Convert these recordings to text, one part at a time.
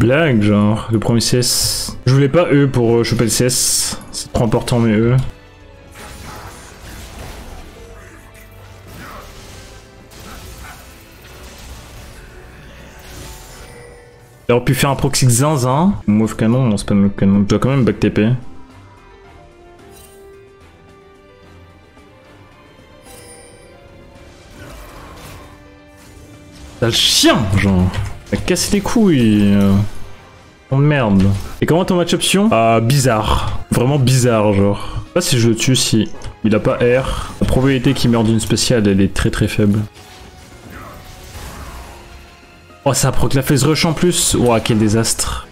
blague, genre, le premier CS. Je voulais pas E pour choper le CS. C'est trop important, mais E. Il aurait pu faire un proxy zinzin. Mauve canon, non, c'est pas le mauve canon. Je dois quand même back TP. T'as le chien, genre. T'as cassé les couilles. Oh merde. Et comment ton match option? Ah, bizarre. Vraiment bizarre, genre. Je sais pas si je le tue, si il a pas R. La probabilité qu'il meure d'une spéciale, elle est très très faible. Oh, ça proc la phase rush en plus. Ouah, quel désastre.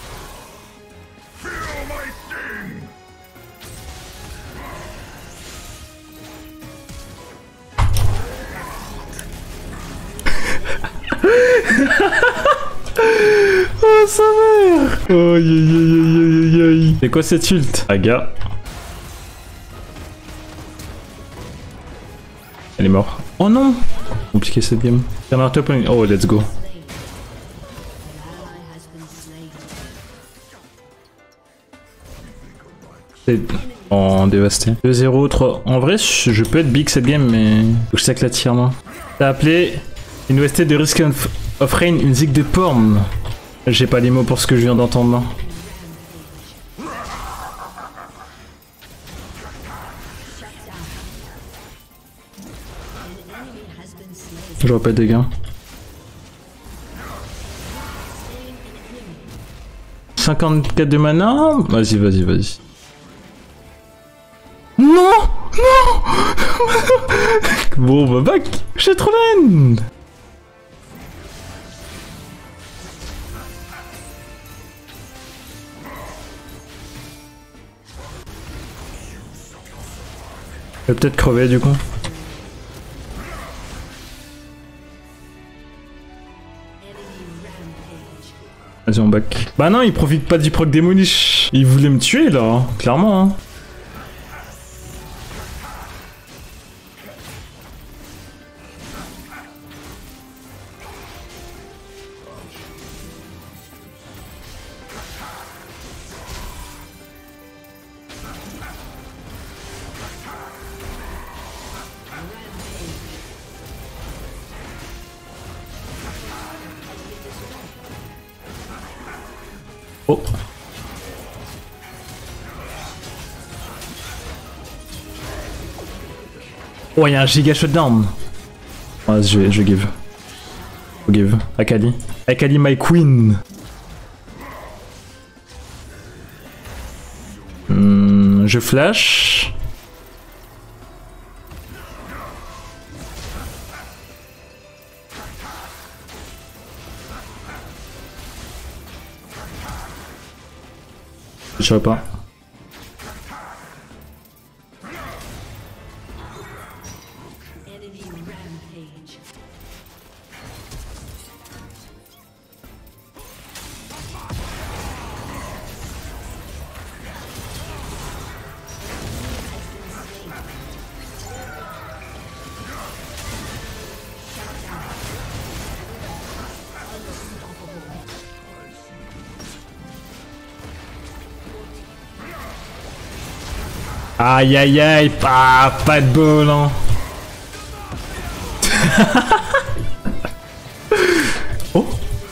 Oh, sa mère. Oh, aïe aïe aïe aïe aïe. C'est quoi cette ult? Aga. Elle est morte. Oh non. Compliqué cette game. Oh, let's go. En dévasté. 2-0, 3. En vrai, je peux être big cette game, mais faut que je sac la tire, moi. T'as appelé une OST de Risk of Rain une zig de porn. J'ai pas les mots pour ce que je viens d'entendre. J'aurais pas de dégâts. 54 de mana. Vas-y, vas-y, vas-y. Non, non. Bon, bah back. J'ai trop laine. Je vais peut-être crever du coup. Vas-y, on back. Bah non, il profite pas du proc démonish. Il voulait me tuer là, hein, clairement. Hein. Oh. Oh, il y a un giga shutdown. Ouais, je give. Je give. Akali. Akali, my queen. Je flash. Je sais pas. Aïe aïe aïe, pas de bol hein. Oh.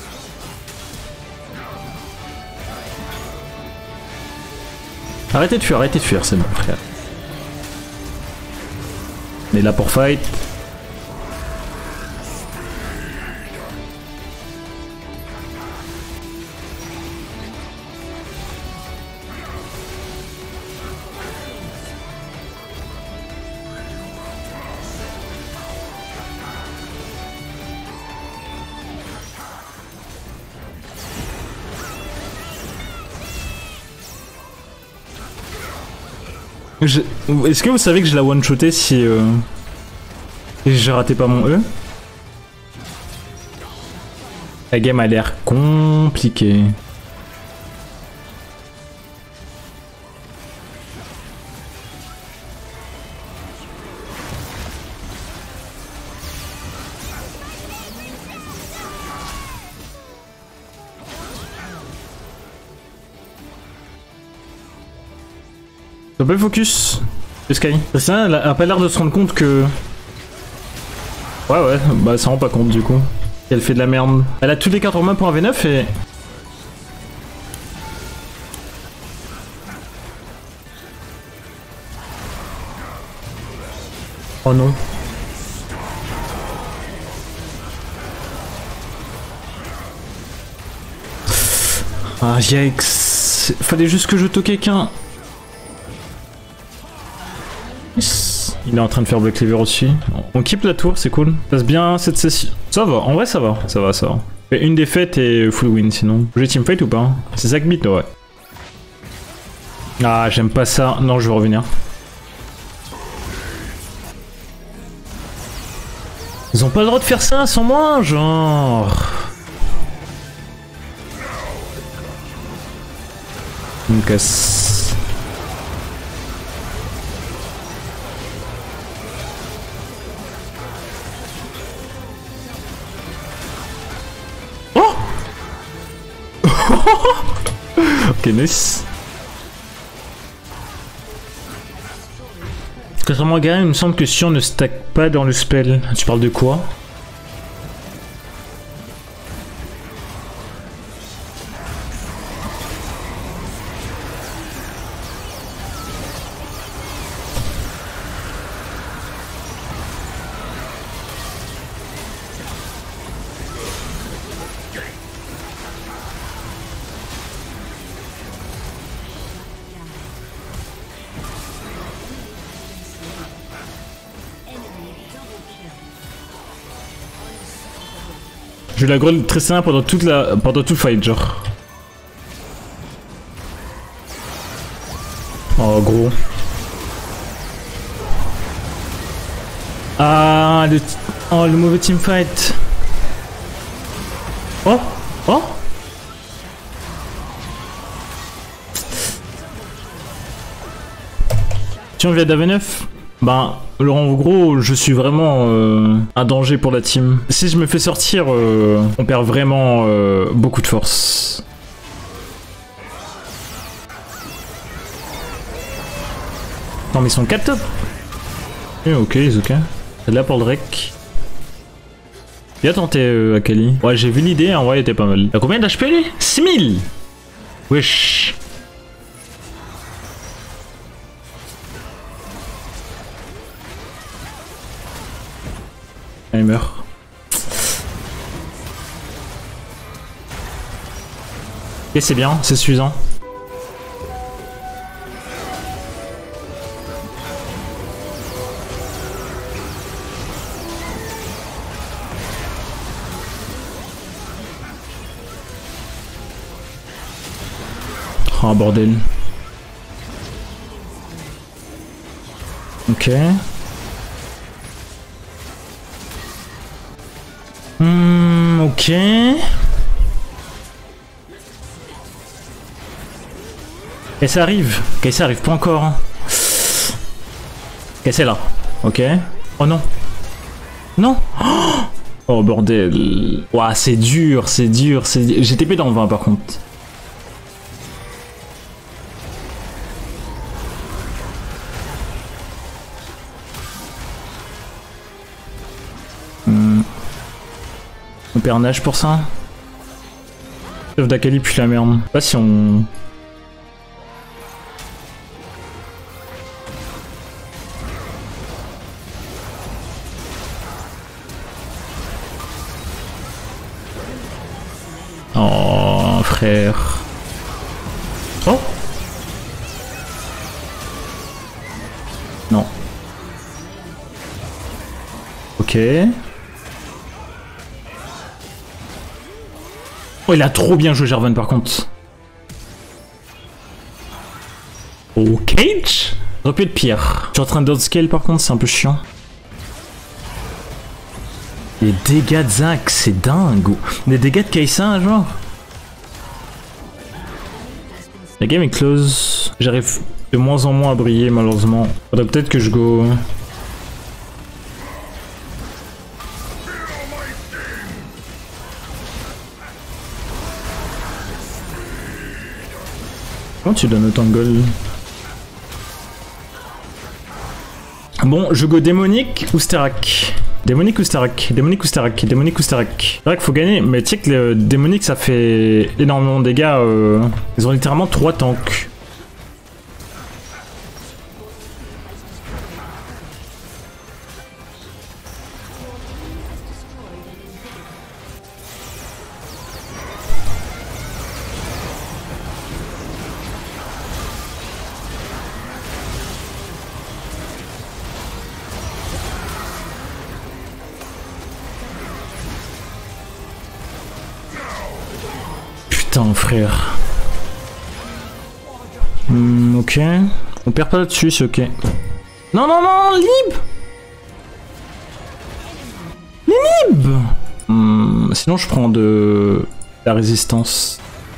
Arrêtez de fuir, c'est bon frère. On est là pour fight. Est-ce que vous savez que je la one-shoté si j'ai raté pas mon E? La game a l'air compliquée. Double focus. Le Sky. Ça a pas l'air de se rendre compte que... Ouais, bah ça rend pas compte du coup. Elle fait de la merde. Elle a tous les cartes en main pour un V9 et... Oh non. Ah yikes. Fallait juste que je toque quelqu'un. Il est en train de faire Black Cleaver aussi. On keep la tour, c'est cool. Ça passe bien cette session. Ça va, en vrai ça va. Ça va. Fait une défaite et full win sinon. J'ai teamfight ou pas? C'est Zach Beat, ouais. Ah, j'aime pas ça. Non, je vais revenir. Ils ont pas le droit de faire ça sans moi, genre. Une casse. Oh. Ok, nice. Contrairement à Garen, il me semble que si on ne stack pas dans le spell. Tu parles de quoi? Je la grolle très simple pendant tout le fight, genre. Oh gros. Ah le mauvais teamfight. Oh. Si on vient d'AV9, ben en gros je suis vraiment un danger pour la team. Si je me fais sortir, on perd vraiment beaucoup de force. Non mais ils sont 4 top. Ok, ils ok. C'est là pour le rec. Bien tenté Akali. Ouais, j'ai vu l'idée, en vrai il était pas mal. T'as combien d'HP lui? 6000. Wesh. Il meurt. Et c'est bien, c'est suffisant. Oh bordel. Ok. Ok. Et ça arrive. Ok, ça arrive pas encore. Ok, c'est là. Ok. Oh non. Non. Oh bordel. Ouah, c'est dur, c'est dur. J'ai TP dans le 20 par contre. On perd un nage pour ça. Sauf d'Akali puis la merde. Je sais pas si on... Oh frère. Oh. Non. Ok. Oh, il a trop bien joué Jarvan par contre. Oh, Cage? Ça aurait pu être pire. Je suis en train d'outscale par contre, c'est un peu chiant. Les dégâts de Zac, c'est dingue. Les dégâts de Kai'Sa, genre. La game est close. J'arrive de moins en moins à briller, malheureusement. Faudrait peut-être que je go... Comment tu donnes autant de gold? Bon, je go démonique ou Sterak. Démonique ou Sterak, démonique ou Sterak, démonique ou Sterak. C'est vrai qu'il faut gagner, mais tu sais que le démonique ça fait énormément de dégâts. Ils ont littéralement 3 tanks. Putain, frère. Ok. On perd pas là-dessus, c'est ok. Non, non, non, Lib! Lib! Sinon, je prends de la résistance.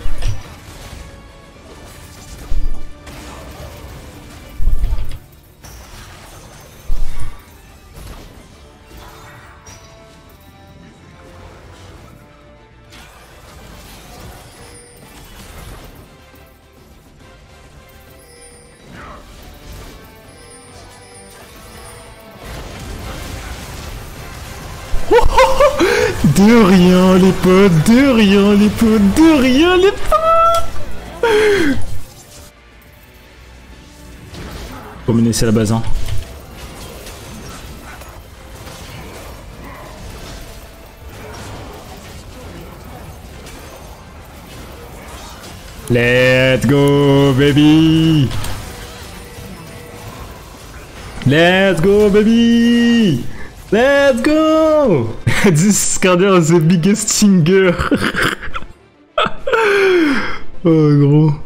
De rien les potes, de rien les potes, de rien les potes. Faut me laisser la base hein. Let's go baby. Let's go baby. Let's go! This Cardier is the biggest singer. Oh gros.